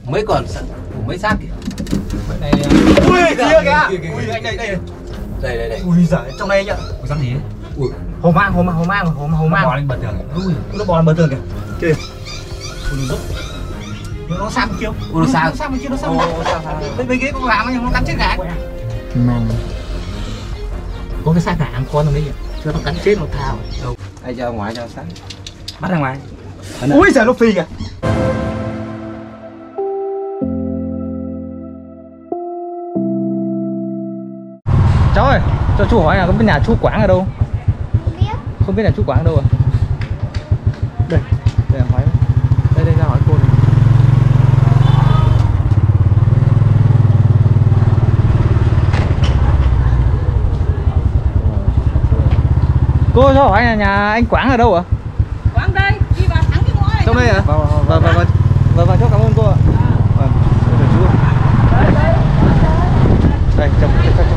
mấy con mấy xác kìa. Này Ui kia kìa. ui anh đây đây. Đây. Ui giời, trong đây nhá. Ui dám gì ấy? Ui Hồ mang. bò lên bờ tường. Ui Nó bò lên bờ tường kìa. Kìa. Ui nó rút. Nó sang bên kia. Ui nó sang. Nó sang bên kia, nó sang. Sao. Bên kia có làm nhưng nó cắn chết gà. Mang Có cái xác gà ăn con ở đây kìa. Cho nó cắn chết nó thao. Đâu? Ai cho ngoài cho sáng. Bắt ra ngoài. Ui giời nó phi kìa. Cháu ơi, cho chú hỏi là không biết nhà chú Quảng ở đâu? Không biết nhà chú Quảng ở đâu à? Đây, để hỏi. Đây ra hỏi cô này. Cô cho hỏi là nhà anh Quảng ở đâu ạ? Quảng đây, đi vào thẳng cái ngõ này. Trong đây ạ? Vâng, cháu cảm ơn cô ạ. Vâng, đây chú. Đây, chồng.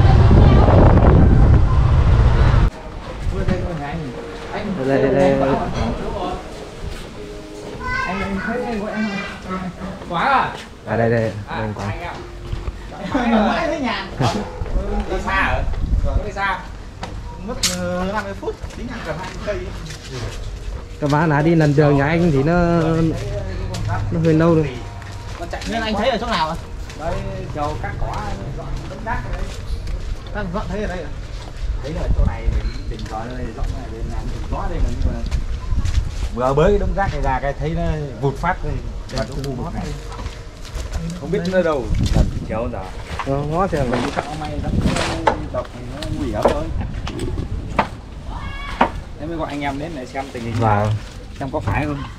Đây. Anh thấy anh gọi anh Quảng à? À đây anh Quảng. Mãi thấy nhà. Đi xa hả? Đi xa. Mất 50 phút, tính hàng cả 20 cây. các bạn đã đi lần đường nhà anh thì nó hơi lâu rồi. Nhưng anh thấy ở chỗ nào ạ? Đấy châu cắt cỏ dọn đống rác ở đây. Các dọn thấy ở đây à? Thấy là chỗ này mình định gọi đây dọn này để làm gió đây mà vừa bới cái đống rác này ra cái thấy nó vụt phát rồi. Không biết nó đâu. Lần chiều giờ. Ngó xem mình sợ may đập thì nó nguy hiểm thôi. Thế mới gọi anh em đến để xem tình hình vào xem có phải không.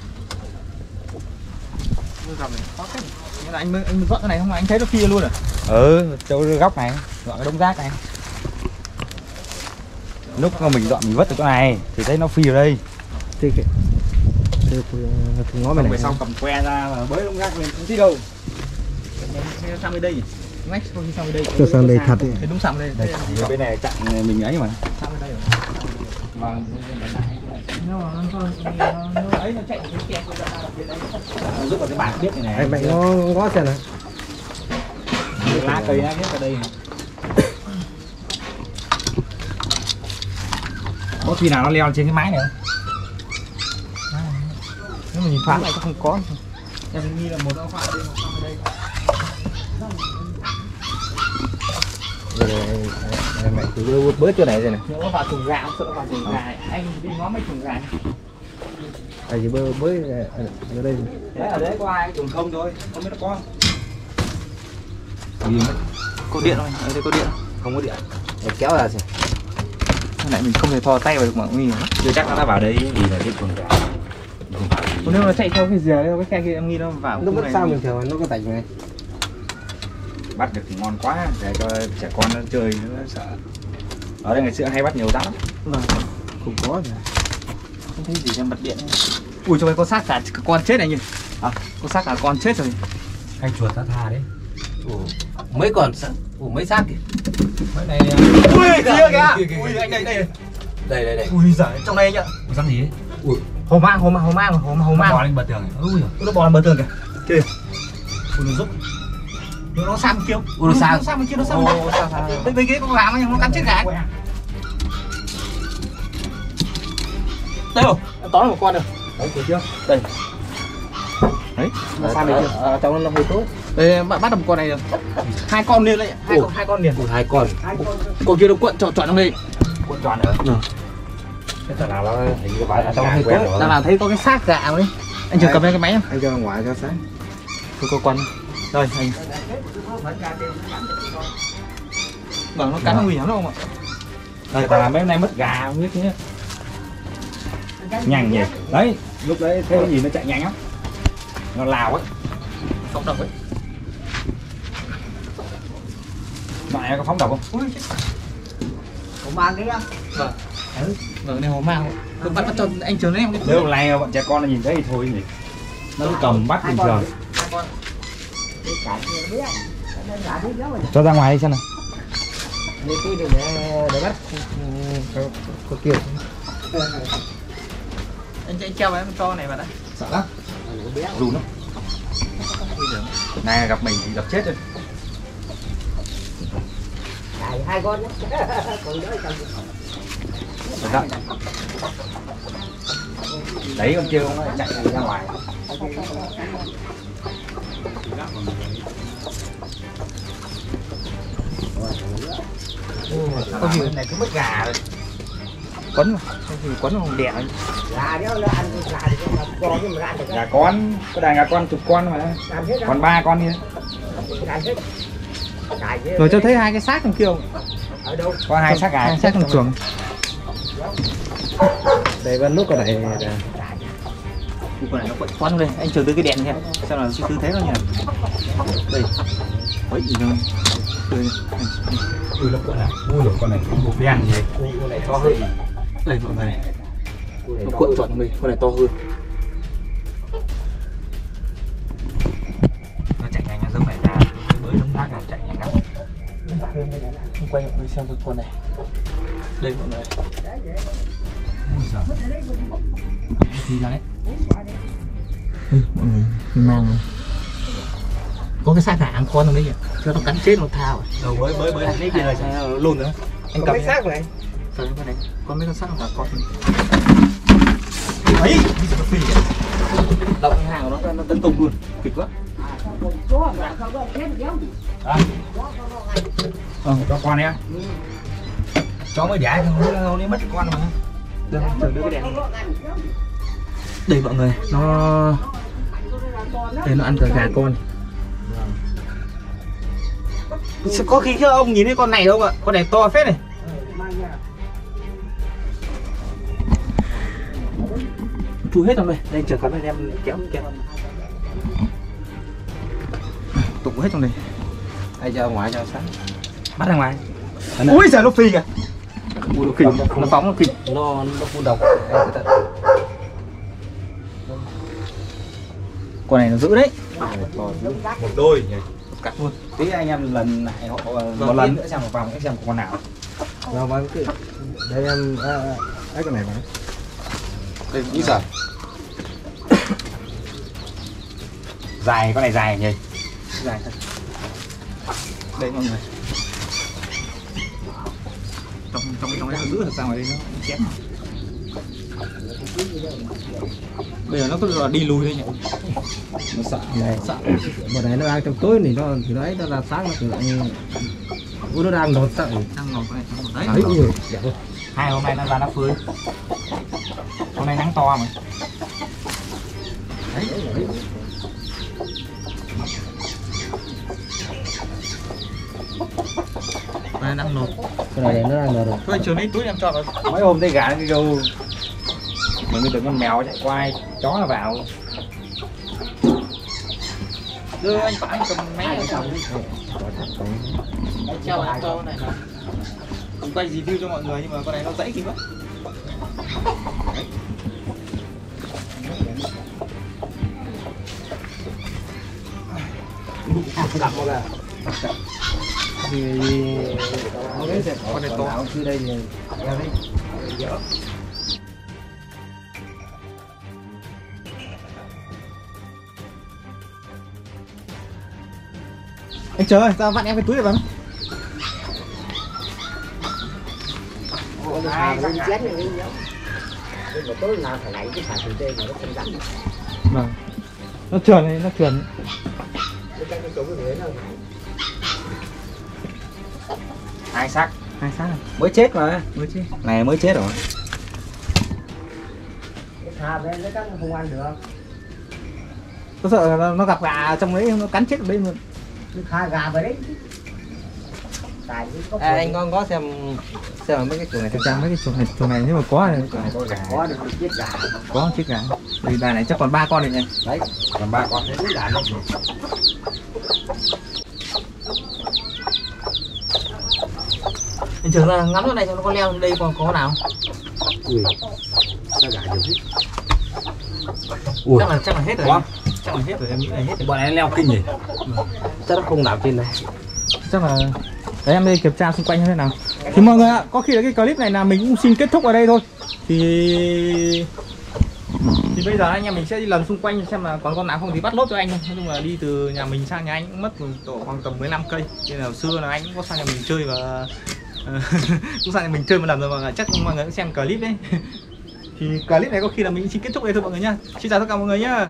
Khó cách. Nghĩa là anh dọn cái này không mà anh thấy nó kia luôn à? Chỗ góc này dọn cái đống rác này. Lúc mà mình dọn mình vứt ở chỗ này thì thấy nó phi ở đây. thì ngó bên này. Về sau cầm que ra và bới đống rác lên không thấy đâu. Sang bên đây nhỉ? Ngách không sang bên đây. Cho sang đây thật đi. Thì đúng sang bên đây. Bên này chặn mình ấy mà. Sang bên đây rồi. Vâng. Nếu mà nó ấy nó chạy cái kẹt Nó giúp vào cái bảng biết này này. Mày ngó xem này. Lá cây nó biết ở đây. Có khi nào nó leo trên cái mái này không? nếu mà nhìn thoáng này có không có. Em nghĩ là một nó khoa đây, một khoa đây. Mày cứ bớt chỗ này rồi này. Nếu nó vào thùng gà, sợ nó vào thùng gà. Anh đi ngó mấy thùng gà. Gì bơi ở đây. Đấy ở đấy có hai thùng không thôi, không biết nó có. Gì mất? Có điện không? Ở đây có điện không? Không có điện. Để kéo ra xem. Cái này mình không thể thò tay vào được mà nguy hiểm. Chưa chắc nó đã vào đấy vì là cái thùng gà. Còn nếu nó chạy theo cái rìa cái khe kia em nghĩ nó vào. Nó vẫn sao bình thường nó có tạch này. Bắt được thì ngon quá để cho trẻ con nó chơi nó sợ. Ở đây ngày xưa hay bắt nhiều rắn lắm. Vâng. Không có rồi. Không thấy gì trên bật điện. Ui trong đây có xác cả con chết này nhỉ? À, có xác cả con chết rồi. Hay chuột ta tha đấy. Mấy con mấy xác kìa. Mấy này Ui kia kìa. Ui anh đây. Đây. Ui giời, trong đây nhá. rắn gì ấy? Ui. Hồ mang. Nó bò lên bờ tường này. Ui. Nó bò lên bờ tường kìa. Kìa. Ui nó rút. Nó sang bên kia. Ui nó sang. Nó sang bên kia, nó sang bên. Bên kia có làm nhưng nó cắn chết gà. Đây rồi, em tóm được một con rồi. Đấy thấy chưa? Đây. Đấy. Nó sang bên kia. Trong nó hơi tốt. Đây bắt được một con này rồi. Hai con liền đấy, hai con liền. Ui, hai con. Con kia nó cuộn tròn trong đây. Cuộn tròn nữa. Cái thằng nào nó hình như phải là Trong hơi quen tốt. rồi. Đang làm thấy có cái xác gà đấy. Anh chưa cầm lên cái máy không? Anh cho ngoài cho sáng. Tôi có con. Đây anh. Vâng nó cắn nó nguy hiểm đâu không ạ? Đây ta làm mấy hôm nay mất gà không biết thế. Nhanh nhỉ. Đấy, lúc đấy thấy cái gì nó chạy nhanh lắm. Nó lao ấy. Phóng độc ấy. Loại này có phóng độc không? Hồ mang đấy á. Vâng. Vâng này hồ mang. Tôi bắt cho anh Trường lấy em cái. Nếu này bọn trẻ con nó nhìn thấy thì thôi nhỉ. Nó cứ cầm bắt bình thường. Cho ra ngoài đi xem nào. Để tôi để bắt có kiểu. Anh treo vào em cho này vào đã. Sợ lắm. Rùn lắm. Này gặp mình thì gặp chết rồi. Hai con đó. Đấy con chưa không chạy ra ngoài. Con gì này cứ mất gà rồi. Quấn mà, quấn không đẻ. Gà đó nó ăn gà thì con nhưng mà ăn được. Gà con, có đàn gà con chục con mà. Còn 3 con đi. Rồi cho thấy 2 cái xác trong kia không? Ở đâu? Có 2 xác gà. 2 xác trong chuồng. Đây vẫn lúc ở đây. Con này nó quậy con đây, anh chờ tới cái đèn nha. Xem là tư thế nó nhỉ. Đây. Quậy gì đâu. Nó con này. Ui dồi, con này một đen gì. Con này to hơn. Đây mọi người này. Nó cuộn tròn mình, con này to hơn. Nó chạy nhanh nó giống phải ra mới đống rác là chạy nhanh lắm. Không quay mọi người xem con này. Đây mọi người. Thì là đấy. Mọi người mang có cái xác gà ăn con trong đấy kìa, cho nó cắn chết nó thao rồi. Đầu mới Đấy kia là lùn nữa. Anh cầm xác này. Con này có mấy con xác là con. ấy đi nó phi kìa. Động cái hàng của nó tấn công luôn, kịch quá. Cho con đi. Chó mới đẻ không đi mất con mà. Đây, chờ đưa cái đèn. Đây mọi người, nó đây nó ăn cả gà con. Có khi ông nhìn thấy con này không ạ? Con này to phết này. Chui hết trong đây. Đây chờ cắn anh em kéo. Tụng hết trong đây. Ai cho ngoài cho sáng. Bắt ra ngoài. Ui giời nó phi kìa. Ui nó kinh, nó phóng nó kinh. Nó phun độc. Con này nó giữ đấy. Một đôi nhỉ. Cắt luôn. Tí anh em lần lại họ một lần nữa xem một vòng xem con nào. Rồi mà cái đây em cái này mà. Đây như giờ. Dài, con này dài nhỉ. Dài thật. Đây mọi người. Trong đấy nó giữ là sao ở đây nó chém. Bây giờ nó cứ đi lùi đây nhỉ. Nó sợ này. Sợ. Một này nó đang trong tối thì nó đấy nó là sáng nó tự lại. Nó đang nổi sợ. Đang ngồi con này trong đấy. Đấy ui. Hai hôm nay nó ra nó phơi. Hôm nay nắng to mà. Đấy. Đây đang nộp. Cái này nó đang nổi rồi. Thôi chiều nay túi em cho vào. Mấy hôm thấy gà nó kêu mọi người tưởng con mèo chạy qua chó nó vào. Đưa anh phải cầm máy ở trong. Treo anh cho này nào. Không quay review cho mọi người nhưng mà con này nó dãy kìa quá. Đặt một là thì con này to chưa đây thì Anh chờ ơi, tao vặn em cái túi này vào. Vâng. Nó trườn này, nó trườn. Hai xác này. mới chết mà. Mới chết. Này mới chết rồi. Tôi sợ nó gặp gà trong đấy nó cắn chết ở đây luôn. gà về đấy. Anh có xem mấy cái chuồng này Thực ra mấy cái chuồng này nhưng mà có này. Có gà. có được chiếc gà. Có chiếc gà. Đây gà này chắc còn 3 con này nhỉ. Đấy, Còn 3 con. đấy gà nó. Anh trưởng là ngắm chỗ này cho nó có leo đây còn có nào? Ui. Sao gà nhiều thế? Chắc là hết rồi. Quá. Chắc là hết rồi, em nghĩ là hết rồi. Bọn này leo kinh nhỉ. Chắc nó không nào trên này. Chắc là đấy em đi kiểm tra xung quanh như thế nào. Thì mọi người ạ, có khi là cái clip này là mình cũng xin kết thúc ở đây thôi. Thì Thì bây giờ anh em mình sẽ đi lần xung quanh xem là còn con nào không thì bắt lốt cho anh thôi. Nói chung là đi từ nhà mình sang nhà anh cũng mất tổ khoảng tầm 15 cây. Nên là hồi xưa là anh cũng có sang nhà mình chơi và cũng sang nhà mình chơi một lần rồi mà chắc mọi người cũng xem clip đấy. Thì clip này có khi là mình xin kết thúc đây thôi mọi người nhá. Xin chào tất cả mọi người nhá.